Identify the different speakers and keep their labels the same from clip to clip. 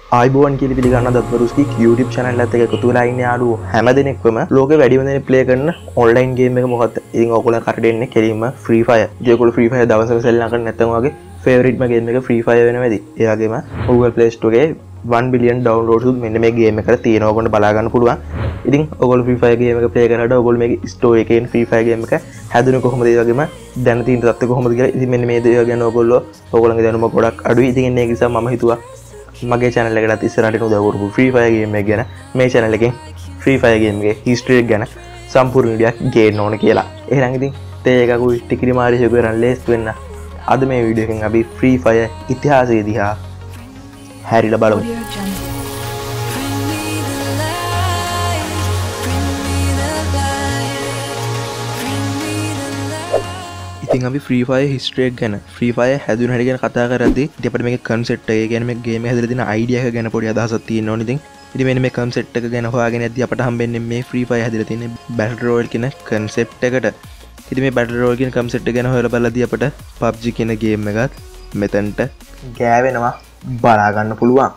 Speaker 1: ආයිබෝන් කියලා පිළිගන්න දත්වරුස්කි YouTube channel එකත් එක්ක එකතු වෙලා ඉන්නේ යාළුවෝ හැමදෙනෙක්වම ලෝකෙ වැඩිම දෙනෙක් ප්ලේ කරන ඔන්ලයින් ගේම් එක මොකක්ද? ඉතින් ඔයගොල්ලෝ කරට එන්නේ කෙලින්ම Free Fire. ඉතින් ඔයගොල්ලෝ Free Fire දවසක සෙල්ලම් කරන්නේ නැත්නම් ඔයගේ ෆේවරිට්ම ගේම් එක Free Fire වෙනවා ඇති. ඒ වගේම Google Play Store එකේ 1 billion downloads උත් මෙන්න මේ ගේම් එකට තියෙනවා. ඔයගොල්ලෝ බලා ගන්න පුළුවන්. ඉතින් ඔයගොල්ලෝ Free Fire ගේම් එක ප්ලේ කරනකොට ඔයගොල්ලෝ මේකේ store එකේ Free Fire ගේම් එක හැදුනේ කොහොමද? ඒ වගේම දැන් තියෙන තත්ත්වය කොහොමද කියලා ඉතින් මෙන්න මේ දේ ගැන ඔයගොල්ලෝගේ දැනුම ගොඩක් අඩුයි. ඉතින් ඒක නිසා මම හිතුවා මගේ channel එකටත් ඉස්සරහට උදව් කරපු Free Fire game එක ගැන මේ channel එකෙන් Free Fire game එකේ history එක ගැන සම්පූර්ණ වීඩියෝක් ගේන්න ඕන කියලා. එහෙනම් ඉතින් තේ එකකුයි ටිකිරි මාරි ෂෙකු කරන් ලේස්තු වෙන්න. අද මේ වීඩියෝ එකෙන් අපි Free Fire ඉතිහාසය දිහා හැරිලා බලමු. ඉතින් අපි Free Fire history එක ගැන Free Fire හැදුණු හැටි ගැන කතා කරද්දී ඉතින් අපිට මේකේ concept එක කියන්නේ මේ game එක හැදලා තියෙන idea එක ගැන පොඩි අදහසක් තියෙන්න ඕනේ. ඉතින් මෙන්න මේ concept එක ගැන හොයාගෙන යද්දී අපට හම්බෙන්නේ මේ Free Fire හැදලා තියෙන Battle Royale කියන concept එකට. ඉතින් මේ Battle Royale කියන concept එක ගැන හොයලා බලද්දී අපට PUBG කියන game එකත් මෙතනට ගෑවෙනවා බලා ගන්න පුළුවන්.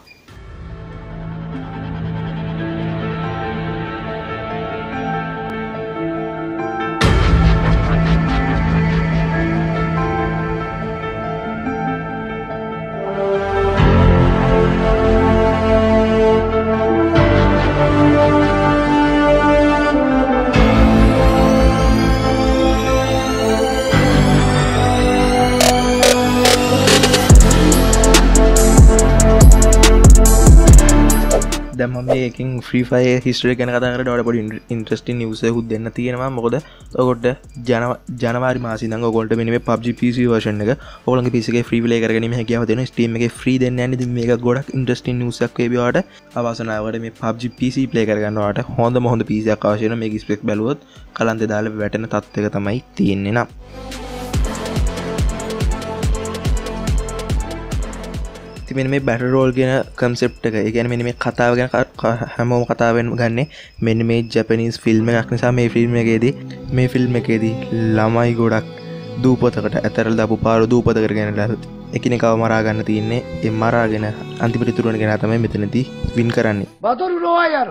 Speaker 1: දැන් මම මේකෙන් Free Fire history ගැන කතා කරලා ඔයාලට පොඩි interesting news එකක් දෙන්න තියෙනවා. මොකද ඔයගොල්ලෝ ජනවාරි මාසේ ඉඳන් ඔයගොල්ලන්ට මෙන්න මේ PUBG PC version එක ඔයගොල්ලන්ගේ PC එකේ free play කරගැනීමේ හැකියාව දෙනවා. Steam එකේ free දෙන්න යන්නේ. ඉතින් මේක ගොඩක් interesting news එකක් වේවි ඔයාලට. අවසනාවට මේ PUBG PC play කරගන්න ඔයාලට හොඳ PC එකක් අවශ්‍ය වෙනවා. මේක spec බැලුවොත් කලන්තේ දාලා වැටෙන තත්ත්වයක තමයි තියෙන්නේ නම්. මෙන්න මේ Battle Royale කියන concept එක. ඒ කියන්නේ මෙන්න මේ කතාව ගැන හැමෝම කතාවෙන් ගන්නේ මෙන්න මේ Japanese film එකක් නිසා මේ film එකේදී ළමයි ගොඩක් දූපතකට ඇතරලා දාපු පාර දූපතකට ගෙනලා එකිනෙකාව මරා ගන්න තියෙන්නේ. ඒ මරාගෙන අන්තිමට ඉතුරු වෙන කෙනා තමයි මෙතනදී win කරන්නේ. බතුරු රෝයා යාර.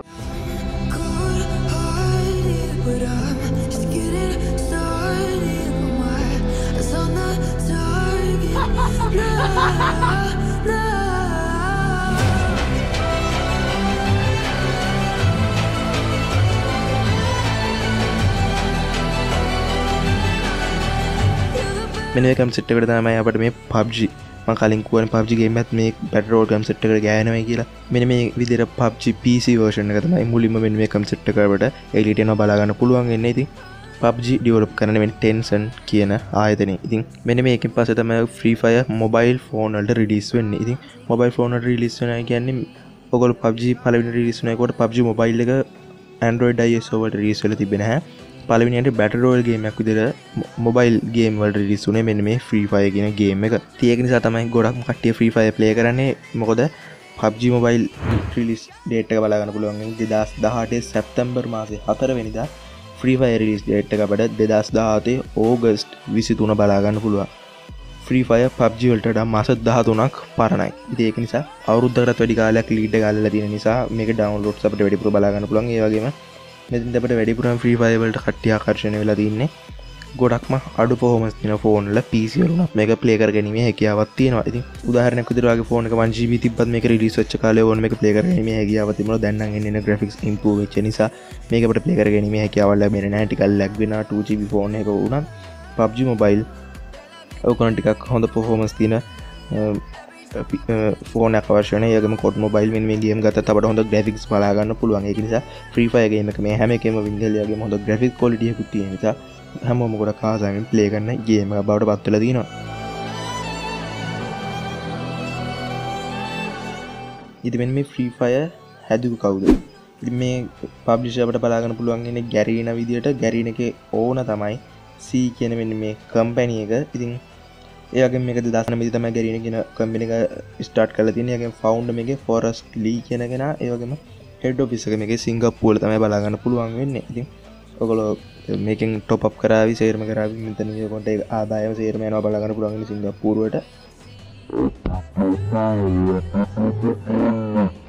Speaker 1: මෙන්න මේ concept එකට තමයි අපිට මේ PUBG මම කලින් කියවනේ PUBG game එකත් මේ Battle Royale concept එකට ගෑවෙනවා කියලා. මෙන්න මේ විදිහට PUBG PC version එක තමයි මුලින්ම මෙන්න මේ concept එක අපිට එලියට එනවා බලා ගන්න පුළුවන් වෙන්නේ. ඉතින් PUBG develop කරන මේ Tencent කියන ආයතනය. ඉතින් මෙන්න මේකෙන් පස්සේ තමයි Free Fire mobile phone වලට release වෙන්නේ. ඉතින් mobile phone වලට release වෙනවා කියන්නේ ඔයගොල්ලෝ PUBG පළවෙනි release වෙනකොට PUBG mobile එක Android iOS වලට release වෙලා තිබෙන්නේ නැහැ. පළවෙනියට Battle Royale game එකක් විදිහට mobile game වලට release වුණේ මෙන්න මේ Free Fire කියන game එක. ඒක නිසා තමයි ගොඩක්ම කට්ටිය Free Fire play කරන්නේ. මොකද PUBG mobile release date එක බලා ගන්න පුළුවන් 2018 සැප්තැම්බර් මාසේ 4 වෙනිදා Free Fire release date එක අපිට 2017 ඕගස්ට් 23 බලා ගන්න පුළුවන්. Free Fire PUBG වලට වඩා මාස 13ක් පරණයි. ඉතින් ඒක නිසා අවුරුද්දකටත් වැඩි කාලයක් ලීඩ් එක ගාලා තියෙන නිසා මේක downloads අපිට වැඩිපුර බලා ගන්න පුළුවන්. ඒ වගේම මෙතෙන් අපිට වැඩිපුරම Free Fire වලට කට්ටිය ආකර්ෂණය වෙලා තින්නේ. ගොඩක්ම අඩු performance තියෙන ෆෝන් වල PC වල උනත් මේක play කරගැනීමේ හැකියාවක් තියෙනවා. ඉතින් උදාහරණයක් විදිහට ඔයගේ ෆෝන් එක 1GB තිබ්බත් මේක release වෙච්ච කාලේ ඕන මේක play කරගැනීමේ හැකියාවක් තිබුණා. දැන් නම් එන්නේ graphics improve වෙච්ච නිසා මේක අපිට play කරගැනීමේ හැකියාවක් ලැබෙන්නේ නැහැ. ටිකක් lag වෙනවා 2GB ෆෝන් එක උනත් PUBG mobile ඔකන ටිකක් හොඳ performance තියෙන ෆෝන් එක අවශ්‍ය නැහැ. ඒගොම කොඩ් මොබයිල් මේ ගේම් ගත්තත් අපිට හොඳ graphics බලා ගන්න පුළුවන්. ඒක නිසා Free Fire game එක මේ හැම එකෙම Windows වගේම හොඳ graphic quality එකක් තියෙන නිසා හැමෝම ගොඩක් ආසාවෙන් play කරන game එකක් බවට පත් වෙලා තියෙනවා. ඉතින් මෙන්න මේ Free Fire හැදුවේ කවුද? ඉතින් මේ publisher අපිට බලා ගන්න පුළුවන් ඉන්නේ Garena විදියට. Garena එකේ ඕන තමයි C කියන මෙන්න මේ company එක. ඉතින් ඒ වගේම මේක 2009 දී තමයි Garena කියන company එක start කරලා තියෙන්නේ. ඒකෙන් founder මේකේ Forrest Lee කියන කෙනා. ඒ වගේම head office එක මේකේ සිංගප්පූරුවල තමයි බලා ගන්න පුළුවන් වෙන්නේ. ඉතින් ඔයගොල්ලෝ මේකෙන් top up කරાવી සේරම කරાવી මෙතන මේකට ආදායම සේරම යනවා බලා ගන්න පුළුවන් ඉන්නේ සිංගප්පූරුවට.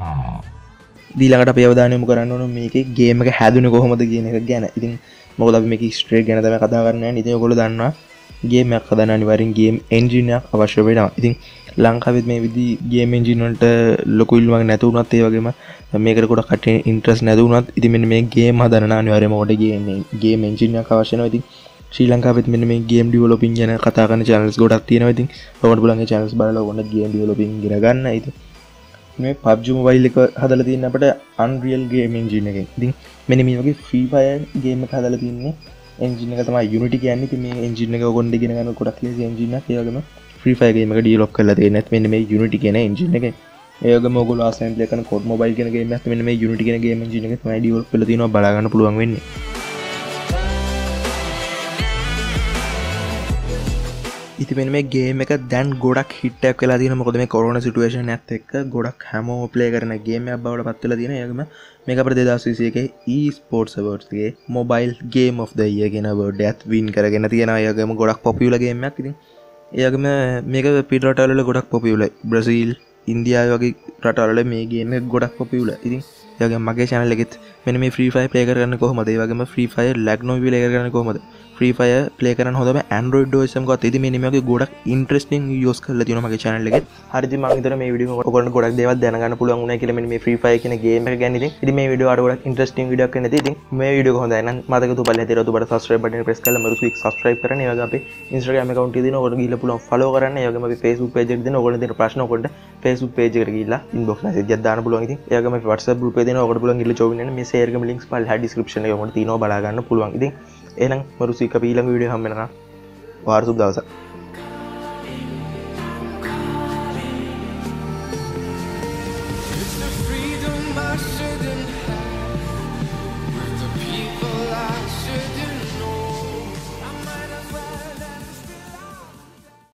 Speaker 1: දීළඟට අපි අවධානය යොමු කරන්න ඕන මේකේ ගේම් එක හැදුනේ කොහොමද කියන එක ගැන. ඉතින් මොකද අපි මේක ස්ට්‍රේට් ගැන තමයි කතා කරන්නේ නැහැ. ඉතින් ඔයගොල්ලෝ දන්නවා ගේම් එකක් හදන්න අනිවාර්යෙන් ගේම් එන්ජින් එකක් අවශ්‍ය වෙනවා. ඉතින් ලංකාවෙත් මේ විදි ගේම් එන්ජින් වලට ලොකු ඉල්ලුමක් නැති වුණත් ඒ වගේම මේකට ගොඩක් කට්ටිය ඉන්ට්‍රස්ට් නැති වුණත් ඉතින් මෙන්න මේ ගේම් හදන්න අනිවාර්යයෙන්ම ඔකට ගේම් එන්ජින් එකක් අවශ්‍ය වෙනවා. ඉතින් ශ්‍රී ලංකාවෙත් මෙන්න මේ ගේම් ඩෙවලොපින් ගැන කතා කරන channels ගොඩක් තියෙනවා. ඉතින් ඔයගොල්ලෝ පුළුවන් ඒ channels බලලා ඔයගොල්ලෝ ගේම් ඩෙවලොපින් ඉගෙන ගන්න. ඉතින් මේ PUBG Mobile එක හදලා තියෙන අපිට Unreal Game Engine එකෙන්. ඉතින් මෙන්න මේ වගේ Free Fire game එක හදලා තින්නේ engine එක තමයි Unity කියන්නේ. ඉතින් මේ engine එක ඔයගොල්ලෝ ඉගෙන ගන්න ගොඩක් ලේසි engine එකක්. ඒ වගේම Free Fire game එක develop කරලා තියෙන්නේ මෙන්න මේ Unity කියන engine එකෙන්. ඒ වගේම ඔයගොල්ලෝ ආසෙන් ප්ලේ කරන COD Mobile කියන game එකත් මෙන්න මේ Unity කියන game engine එකේ තමයි develop කරලා තියෙනවා. බලා ගන්න පුළුවන් වෙන්නේ. ඉතින් මෙන්න මේ ගේම් එක දැන් ගොඩක් හිට් එකක් වෙලා තියෙනවා. මොකද මේ කොරෝනා සිටුේෂන් එකත් එක්ක ගොඩක් හැමෝම ප්ලේ කරන ගේම් එකක් බවට පත් වෙලා තියෙනවා. ඒ වගේම මේක අපේ 2021 eSports Awards එකේ Mobile Game of the Year කියන award එකත් win කරගෙන තියෙනවා. ඒ වගේම ගොඩක් පොපියුලර් ගේම් එකක්. ඉතින් ඒ වගේම මේක පිට රටවල ගොඩක් පොපියුලර්. බ්‍රසීල්, ඉන්දියාව වගේ රටවල මේ ගේම් එක ගොඩක් පොපියුලර්. ඉතින් ඒ වගේම මගේ channel එකෙත් මෙන්න මේ Free Fire play කරගන්න කොහොමද? ඒ වගේම Free Fire lag නොවි play කරගන්න කොහොමද? Free Fire play කරන්න හොඳම Android OS එකක් ගත්තා. ඉතින් මේ නිමගේ ගොඩක් ඉන්ටරෙස්ටිං videos කරලා තියෙනවා මගේ channel එකේ. හරි ඉතින් මම හිතනවා මේ වීඩියෝ එක ඔයගොල්ලන්ට ගොඩක් දේවල් දැනගන්න පුළුවන් වුණා කියලා මෙන්න මේ Free Fire කියන ගේම් එක ගැන. ඉතින් මේ වීඩියෝ අර ගොඩක් ඉන්ටරෙස්ටිං වීඩියෝ එකක් වෙන්නේ. ඉතින් මේ වීඩියෝ එක හොඳයි නම් මතක තුපල්ල හැටියට ඔබට subscribe button එක press කරලා මරු quick subscribe කරන්න. ඒ වගේ අපේ Instagram account එක දෙනවා. ඔයගොල්ලෝ ගිහිල්ලා පුළුවන් follow කරන්න. ඒ වගේම අපේ Facebook page එක දෙනවා. ඔයගොල්ලෝ දෙන ප්‍රශ්න ඔයගොල්ලන්ට Facebook page එකට ගිහිල්ලා inbox message එකක් දාන්න පුළුවන්. ඉතින් ඒ වගේම අපේ WhatsApp group එක දෙනවා. ඔයගොල්ලෝ පුළුවන් ගිහිල්ලා join වෙන්න. මේ share එකම links පල්ලා description එකේ ඔයගොල්ලෝ තියෙනවා බලා ගන්න පුළුවන්. ඉතින් එහෙනම් මරු සීක අපි ඊළඟ වීඩියෝ හැම වෙනකම් වාර සුබ දවසක්.
Speaker 2: It's the freedom I shouldn't have.